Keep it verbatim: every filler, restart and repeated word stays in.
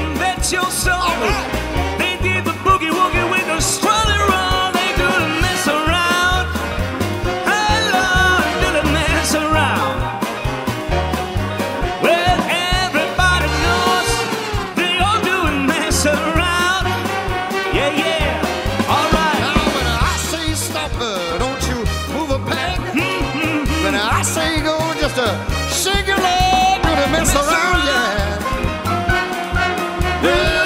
that's your song. They did the boogie woogie with the strolling roll. They do the mess around. Hey Lord, do the mess around. Well, everybody knows they all do the mess around. Yeah, yeah, all right. Now when I say stop, uh, don't you move a peg. When I say go, just uh, shake your leg, do the mess around, yeah. Yeah.